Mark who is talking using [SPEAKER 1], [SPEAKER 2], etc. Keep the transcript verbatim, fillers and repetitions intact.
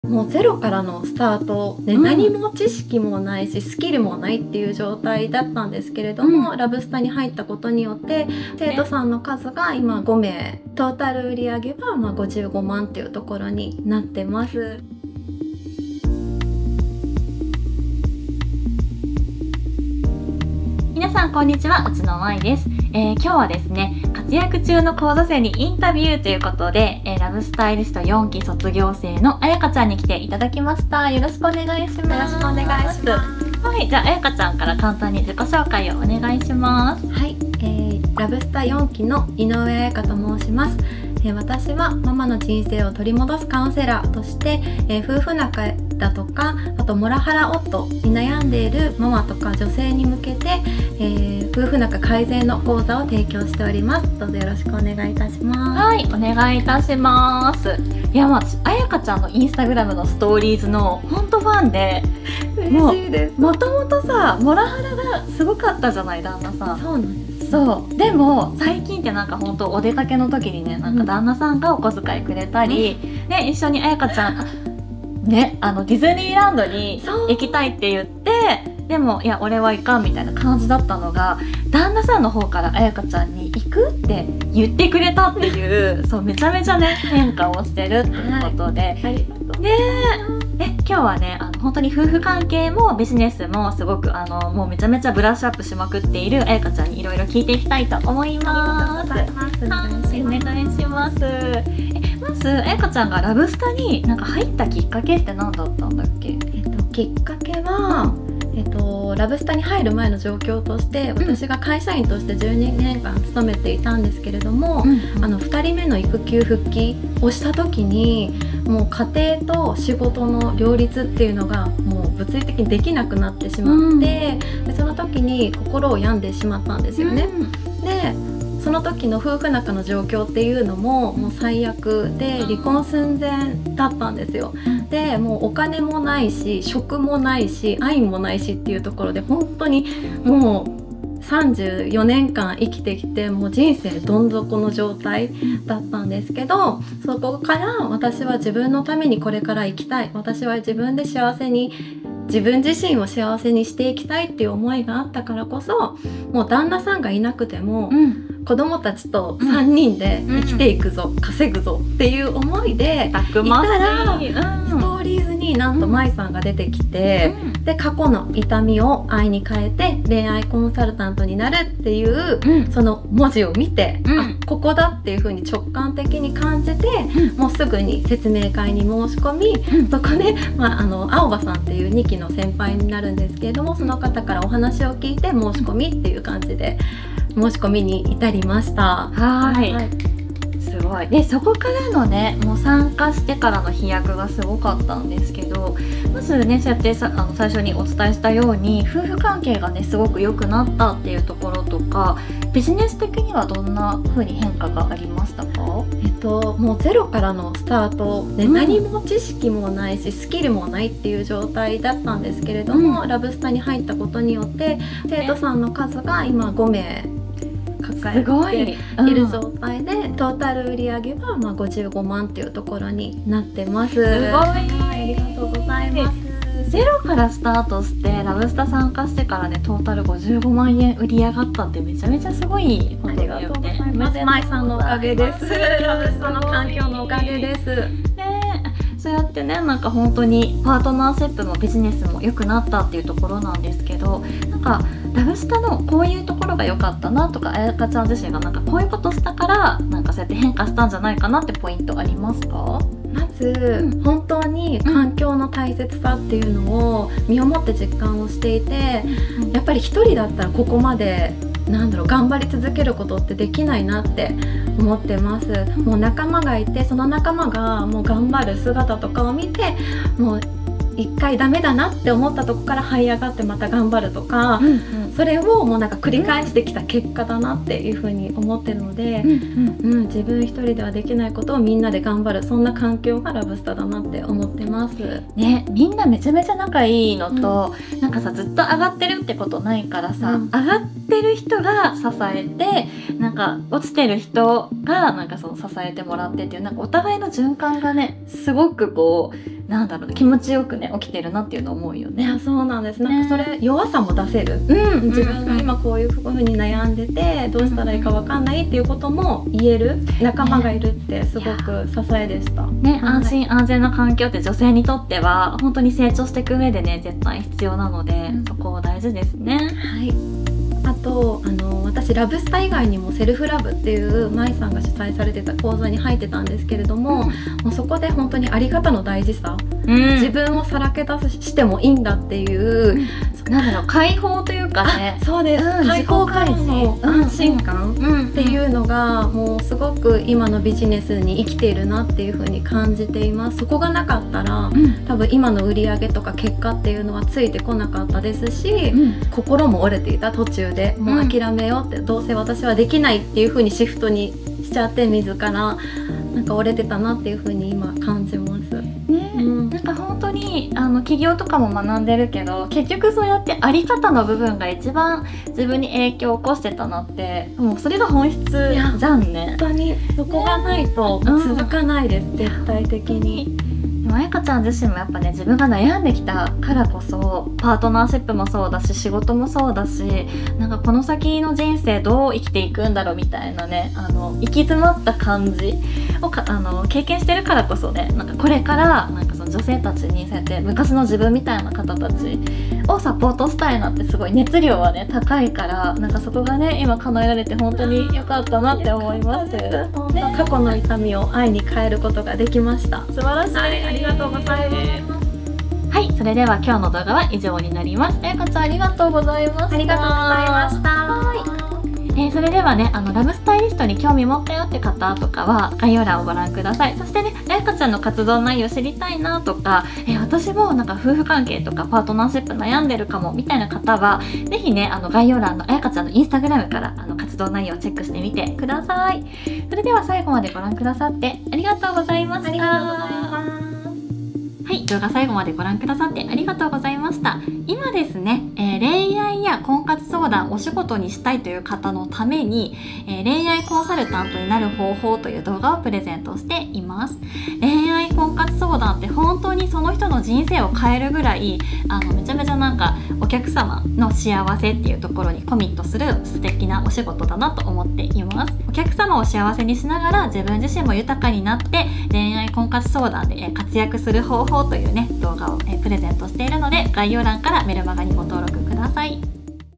[SPEAKER 1] もうゼロからのスタートで、うん、何も知識もないしスキルもないっていう状態だったんですけれども、うん、ラブスタに入ったことによって生徒さんの数が今ごめい、トータル売上はまあごじゅうごまんっていうところになってます。
[SPEAKER 2] 皆さんこんにちは、うちのまいです。えー、今日はですね、活躍中の講座生にインタビューということで、えー、ラブスタイリストよんき卒業生のあやかちゃんに来ていただきました。よろしくお願いします。
[SPEAKER 1] よろしくお願いします。
[SPEAKER 2] はい、じゃああやかちゃんから簡単に自己紹介をお願いします。
[SPEAKER 1] はい、えー、ラブスタよんきの井上あやかと申します。えー、私はママの人生を取り戻すカウンセラーとして、えー、夫婦仲だとか、あとモラハラ夫に悩んでいるママとか女性に向けて、えー、夫婦仲改善の講座を提供しております。どうぞよろしくお願いいたします。
[SPEAKER 2] はい、お願いいたします。いや、まあ、あやかちゃんのインスタグラムのストーリーズの本当ファンで、
[SPEAKER 1] 嬉しいです。
[SPEAKER 2] もともとさ、モラハラがすごかったじゃない、旦那さん。
[SPEAKER 1] そうなんです。
[SPEAKER 2] そうでも最近ってなんか本当お出かけの時にね、なんか旦那さんがお小遣いくれたり、うん、ね、一緒にあやかちゃんね、あのディズニーランドに行きたいって言って、でもいや俺はいかんみたいな感じだったのが、旦那さんの方からあやかちゃんに行くって言ってくれたっていうそうめちゃめちゃね変化をしてるっていうことで、はい、ねえ今日はね、あの本当に夫婦関係もビジネスもすごくあのもうめちゃめちゃブラッシュアップしまくっているあやかちゃんにいろいろ聞いていきたいと思います。
[SPEAKER 1] ありがとうございます。
[SPEAKER 2] お願いします。えまずあやかちゃんがラブスタになんか入ったきっかけって何だったんだっけ？
[SPEAKER 1] えっときっかけは、えっと、ラブスタに入る前の状況として私が会社員としてじゅうにねんかん勤めていたんですけれども、うんうん、あのふたりめの育休復帰をした時にもう家庭と仕事の両立っていうのがもう物理的にできなくなってしまって、うん、でその時に心を病んでしまったんですよね。うん、でその時の夫婦仲の状況っていうのももう最悪で離婚寸前だったんですよ。でもうお金もないし職もないし愛もないしっていうところで本当にもうさんじゅうよねんかん生きてきてもう人生どん底の状態だったんですけど、そこから私は自分のためにこれから生きたい、私は自分で幸せに自分自身を幸せにしていきたいっていう思いがあったからこそ、もう旦那さんがいなくても、うん、子供たちとさんにんで生きていくぞ、うん、稼ぐぞっていう思いでいたら、ストーリーズになんとまいさんが出てきて、うん、で過去の痛みを愛に変えて恋愛コンサルタントになるっていう、うん、その文字を見て、うん、あここだっていう風に直感的に感じて、うん、もうすぐに説明会に申し込み、うん、そこで、まあ、あの青葉さんっていうにきの先輩になるんですけれども、その方からお話を聞いて申し込みっていう感じで申し込みに至りました。
[SPEAKER 2] はい、はい、すごい。でそこからのね、もう参加してからの飛躍がすごかったんですけど、まずねそうやってさあの最初にお伝えしたように夫婦関係がねすごく良くなったっていうところとか、ビジネス的にはどんな風に変化がありましたか？
[SPEAKER 1] えっともうゼロからのスタートで、うん、何も知識もないしスキルもないっていう状態だったんですけれども、うん、ラブスタに入ったことによって生徒さんの数が今ごめい抱えている状態で、うん、トータル売上はまあごじゅうごまんっていうところになってます。すごい、
[SPEAKER 2] ありがとうございます。ゼロからスタートしてラブスタ参加してからねトータルごじゅうごまんえん売り上がったってめちゃめちゃすごいことだよね。ありがとうございます。
[SPEAKER 1] まいさんのおかげです。ラブスタの環境のおかげです。
[SPEAKER 2] ね、そうやってねなんか本当にパートナーシップもビジネスも良くなったっていうところなんですけど、なんかラブスタのこういうところが良かったなとか、あやかちゃん自身がなんかこういうことしたからなんかそうやって変化したんじゃないかなってポイントありますか？
[SPEAKER 1] まず、うん、本当に環境の大切さっていうのを身をもって実感をしていて、うん、やっぱり一人だったらここまでなんだろう頑張り続けることってできないなって思ってます。もう仲間がいて、その仲間がもう頑張る姿とかを見て、もう一回ダメだなって思ったとこから這い上がってまた頑張るとか、うんうん、それをもうなんか繰り返してきた結果だなっていうふうに思ってるので、うんうんうん、自分一人ではできないことをみんなで頑張る、そんな環境がラブスタだなって思ってます
[SPEAKER 2] ね。みんなめちゃめちゃ仲いいのと、うん、なんかさずっと上がってるってことないからさ、うん、上がってる人が支えて、なんか落ちてる人がなんかその支えてもらってっていう、なんかお互いの循環がねすごくこうなんだろう、気持ちよくね起きてるなっていうのを思うよね。
[SPEAKER 1] いやそうなんです。なんかそれ、ね、弱さも出せる、うん、自分が今こういうふうに悩んでてどうしたらいいかわかんないっていうことも言える仲間がいるってすごく支えでした
[SPEAKER 2] ね。安心安全な環境って女性にとっては本当に成長していく上でね絶対必要なので、うん、そこ大事ですね。
[SPEAKER 1] はい。あとあの私ラブスタ以外にもセルフラブっていう舞さんが主催されてた講座に入ってたんですけれども、うん、もうそこで本当にあり方の大事さ、うん、自分をさらけ出してもいいんだっていう、
[SPEAKER 2] うん、なんだろう、解放というかね。
[SPEAKER 1] そうです、うん、解放からの安心感っていうのがもうすごく今のビジネスに生きているなっていう風に感じています。そこがなかったら、うん、多分今の売り上げとか結果っていうのはついてこなかったですし、うん、心も折れていた途中でもう諦めようって、うん、どうせ私はできないっていう風にシフトにしちゃって自らなんか折れてたなっていう風に今感じます
[SPEAKER 2] ね。うん、なんか本当にあの起業とかも学んでるけど結局そうやってあり方の部分が一番自分に影響を起こしてたなって、もうそれが本質じゃんね。
[SPEAKER 1] 本当にそこがないと続かないです、ね、うん、絶対的に。
[SPEAKER 2] 彩香ちゃん自身もやっぱね自分が悩んできたからこそパートナーシップもそうだし仕事もそうだし、なんかこの先の人生どう生きていくんだろうみたいなね、あの行き詰まった感じをかあの経験してるからこそね、なんかこれからなんかその女性たちにそうやって昔の自分みたいな方たちをサポートしたいなってすごい熱量はね高いから、なんかそこがね今叶えられて本当に良かったなって思います。ね、
[SPEAKER 1] 過去の痛みを愛に変えることができました。
[SPEAKER 2] 素晴らしい、はい、
[SPEAKER 1] ありがとうございます。
[SPEAKER 2] はい、それでは今日の動画は以上になります。彩香ちゃんありがとうございました。
[SPEAKER 1] ありがとうございました。
[SPEAKER 2] はいえー、それではね、あのラブスタイリストに興味持ったよって方とかは概要欄をご覧ください。そしてね、彩香ちゃんの活動内容知りたいなとか、えー、私もなんか夫婦関係とかパートナーシップ悩んでるかもみたいな方はぜひね、あの概要欄の彩香ちゃんのインスタグラムからあの活動内容をチェックしてみてください。それでは最後までご覧くださってありがとうございました。
[SPEAKER 1] ありがとうございます。
[SPEAKER 2] はい、動画最後までご覧くださってありがとうございました。今ですね、えー、恋愛や婚活相談をお仕事にしたいという方のために、えー、恋愛コンサルタントになる方法という動画をプレゼントしています。恋愛婚活相談って本当にその人の人生を変えるぐらいあのめちゃめちゃなんかお客様の幸せっていうところにコミットする素敵なお仕事だなと思っています。お客様を幸せにしながら自分自身も豊かになって恋愛婚活相談で活躍する方法というね動画をプレゼントしているので概要欄からメルマガにご登録ください。